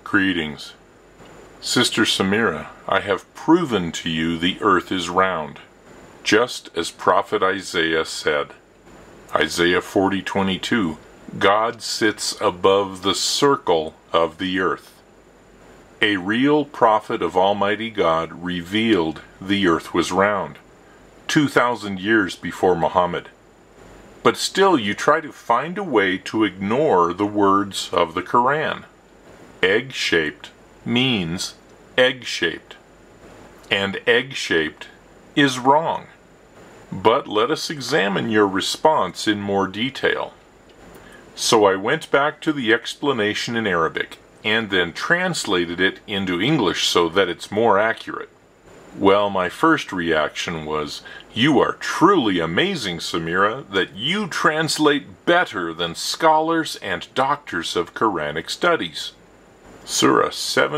Greetings. Sister Samira, I have proven to you the earth is round, just as Prophet Isaiah said. Isaiah 40:22, God sits above the circle of the earth. A real prophet of Almighty God revealed the earth was round, 2,000 years before Muhammad. But still you try to find a way to ignore the words of the Quran. Egg-shaped means egg-shaped, and egg-shaped is wrong. But let us examine your response in more detail. So I went back to the explanation in Arabic, and then translated it into English so that it's more accurate. Well, my first reaction was, you are truly amazing, Samira, that you translate better than scholars and doctors of Quranic studies. Surah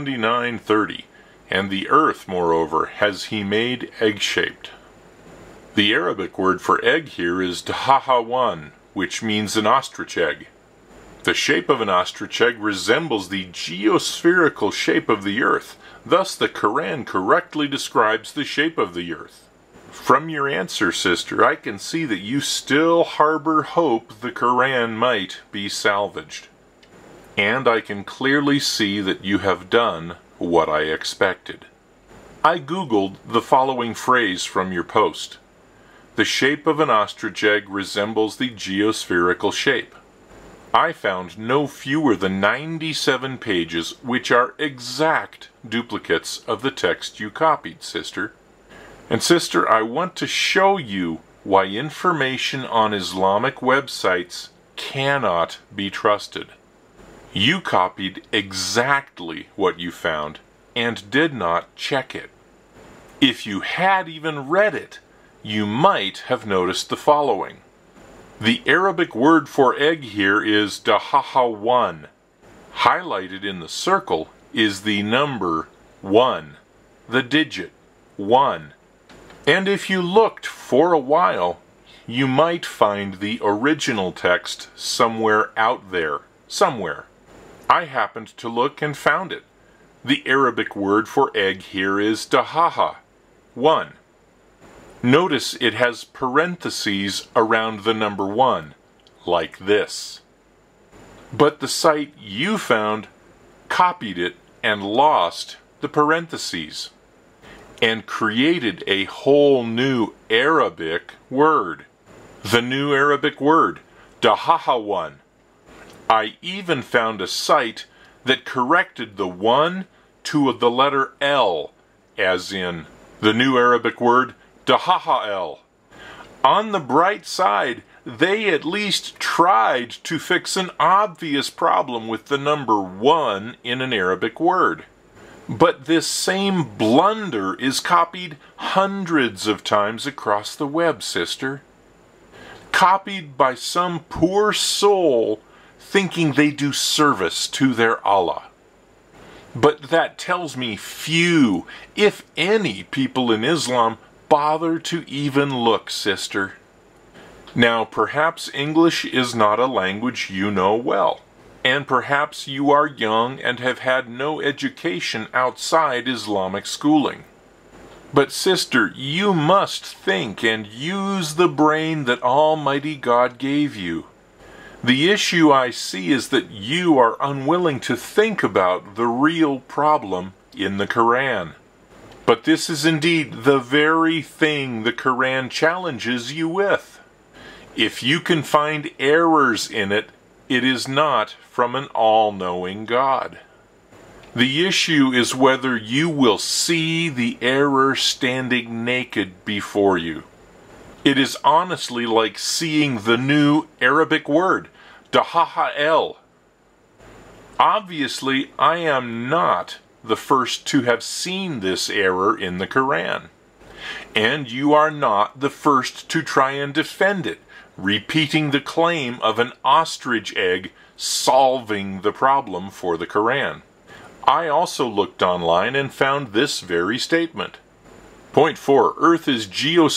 79:30, and the earth, moreover, has he made egg-shaped. The Arabic word for egg here is dahahawan, which means an ostrich egg. The shape of an ostrich egg resembles the geospherical shape of the earth. Thus the Quran correctly describes the shape of the earth. From your answer, sister, I can see that you still harbor hope the Quran might be salvaged. And I can clearly see that you have done what I expected. I googled the following phrase from your post. The shape of an ostrich egg resembles the geospherical shape. I found no fewer than 97 pages which are exact duplicates of the text you copied, sister. And sister, I want to show you why information on Islamic websites cannot be trusted. You copied exactly what you found and did not check it. If you had even read it, you might have noticed the following. The Arabic word for egg here is dahahawan. Highlighted in the circle is the number 1, the digit 1. And if you looked for a while, you might find the original text somewhere out there, somewhere. I happened to look and found it. The Arabic word for egg here is dahaha, 1. Notice it has parentheses around the number 1, like this. But the site you found copied it and lost the parentheses, and created a whole new Arabic word. The new Arabic word, dahahawan. I even found a site that corrected the 1 to the letter L, as in the new Arabic word dahahal. On the bright side, they at least tried to fix an obvious problem with the number 1 in an Arabic word. But this same blunder is copied hundreds of times across the web, sister. Copied by some poor soul thinking they do service to their Allah. But that tells me few, if any, people in Islam bother to even look, sister. Now, perhaps English is not a language you know well, and perhaps you are young and have had no education outside Islamic schooling. But sister, you must think and use the brain that Almighty God gave you. The issue I see is that you are unwilling to think about the real problem in the Quran. But this is indeed the very thing the Quran challenges you with. If you can find errors in it, it is not from an all-knowing God. The issue is whether you will see the error standing naked before you. It is honestly like seeing the new Arabic word, dahahal. Obviously, I am not the first to have seen this error in the Quran. And you are not the first to try and defend it, repeating the claim of an ostrich egg solving the problem for the Quran. I also looked online and found this very statement. Point 4. Earth is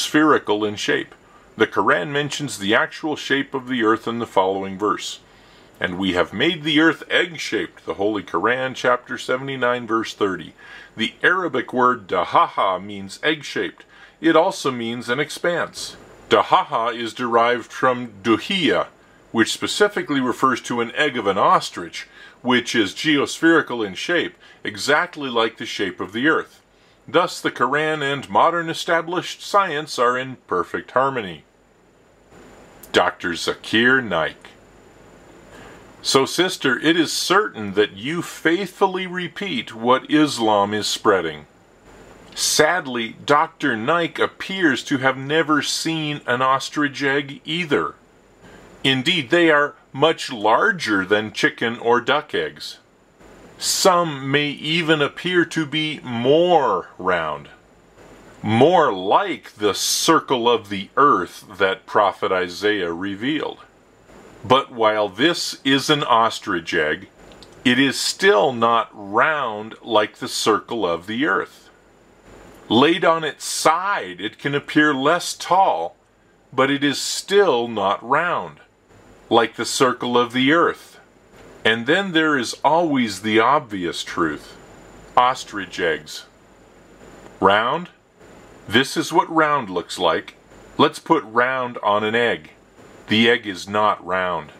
geospherical in shape. The Quran mentions the actual shape of the earth in the following verse. And we have made the earth egg-shaped, the Holy Quran, chapter 79, verse 30. The Arabic word dahaha means egg-shaped. It also means an expanse. Dahaha is derived from duhiya, which specifically refers to an egg of an ostrich, which is geospherical in shape, exactly like the shape of the earth. Thus the Quran and modern established science are in perfect harmony. Dr. Zakir Naik. So, sister, it is certain that you faithfully repeat what Islam is spreading. Sadly, Dr. Naik appears to have never seen an ostrich egg either. Indeed, they are much larger than chicken or duck eggs. Some may even appear to be more round, more like the circle of the earth that Prophet Isaiah revealed. But while this is an ostrich egg, it is still not round like the circle of the earth. Laid on its side, it can appear less tall, but it is still not round, like the circle of the earth. And then there is always the obvious truth. Ostrich eggs. Round? This is what round looks like. Let's put round on an egg. The egg is not round.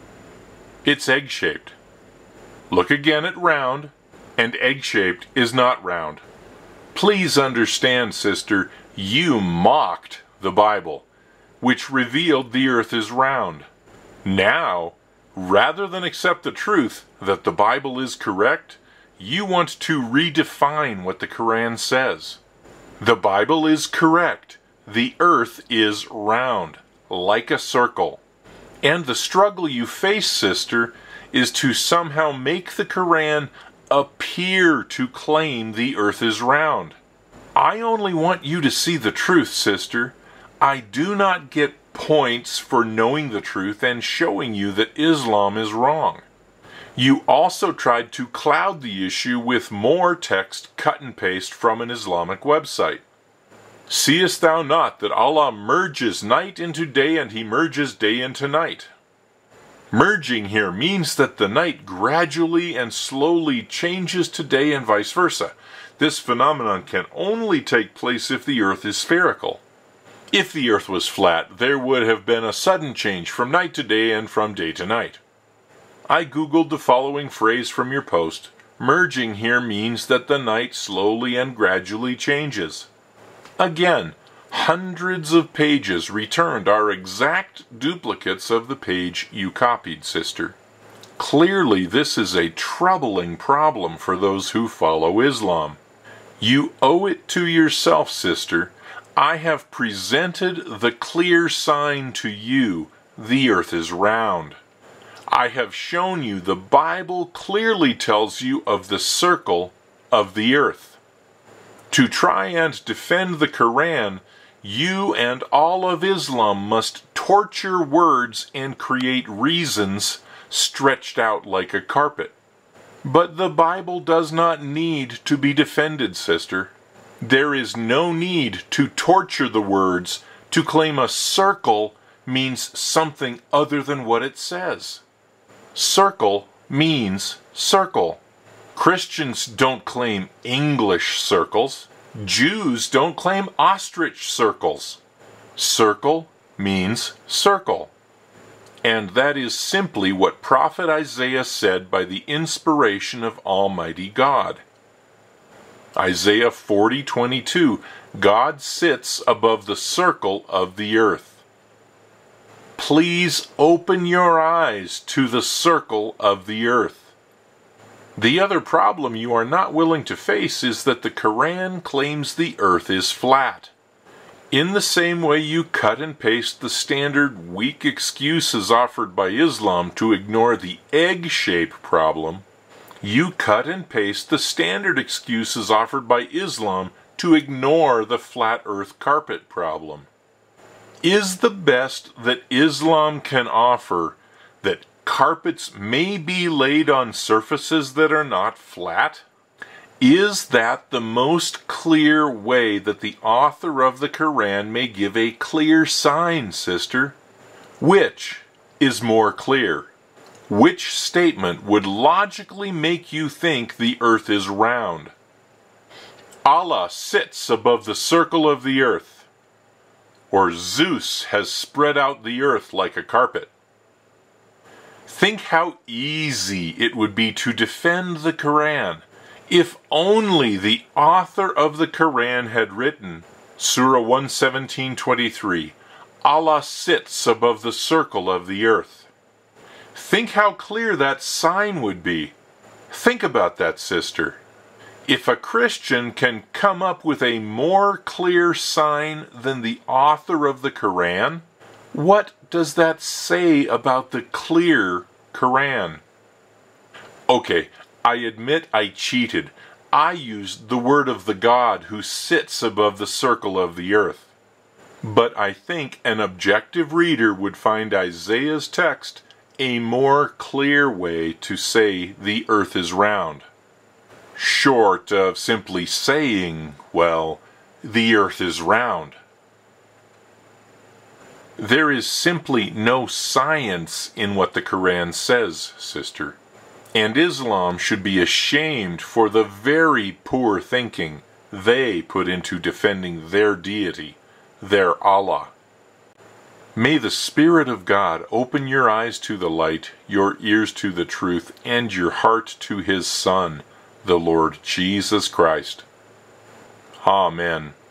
It's egg-shaped. Look again at round, and egg-shaped is not round. Please understand, sister, you mocked the Bible, which revealed the earth is round. Now, rather than accept the truth that the Bible is correct, you want to redefine what the Quran says. The Bible is correct. The earth is round, like a circle. And the struggle you face, sister, is to somehow make the Quran appear to claim the earth is round. I only want you to see the truth, sister. I do not get points for knowing the truth and showing you that Islam is wrong. You also tried to cloud the issue with more text cut and paste from an Islamic website. Seest thou not that Allah merges night into day and He merges day into night? Merging here means that the night gradually and slowly changes to day and vice versa. This phenomenon can only take place if the earth is spherical. If the earth was flat, there would have been a sudden change from night to day and from day to night. I googled the following phrase from your post. Merging here means that the night slowly and gradually changes. Again, hundreds of pages returned are exact duplicates of the page you copied, sister. Clearly, this is a troubling problem for those who follow Islam. You owe it to yourself, sister. I have presented the clear sign to you. The earth is round. I have shown you the Bible clearly tells you of the circle of the earth. To try and defend the Quran, you and all of Islam must torture words and create reasons stretched out like a carpet. But the Bible does not need to be defended, sister. There is no need to torture the words to claim a circle means something other than what it says. Circle means circle. Christians don't claim English circles. Jews don't claim ostrich circles. Circle means circle. And that is simply what Prophet Isaiah said by the inspiration of Almighty God. Isaiah 40:22, God sits above the circle of the earth. Please open your eyes to the circle of the earth. The other problem you are not willing to face is that the Quran claims the earth is flat. In the same way you cut and paste the standard weak excuses offered by Islam to ignore the egg-shape problem, you cut and paste the standard excuses offered by Islam to ignore the flat earth carpet problem. Is the best that Islam can offer that carpets may be laid on surfaces that are not flat? Is that the most clear way that the author of the Quran may give a clear sign, sister? Which is more clear? Which statement would logically make you think the earth is round? Allah sits above the circle of the earth, or Zeus has spread out the earth like a carpet. Think how easy it would be to defend the Quran if only the author of the Quran had written, Surah 117:23, Allah sits above the circle of the earth. Think how clear that sign would be. Think about that, sister. If a Christian can come up with a more clear sign than the author of the Quran, what does that say about the clear Quran? Okay, I admit I cheated. I used the word of the God who sits above the circle of the earth. But I think an objective reader would find Isaiah's text a more clear way to say the earth is round. Short of simply saying, well, the earth is round. There is simply no science in what the Quran says, sister. And Islam should be ashamed for the very poor thinking they put into defending their deity, their Allah. May the Spirit of God open your eyes to the light, your ears to the truth, and your heart to His Son, the Lord Jesus Christ. Amen.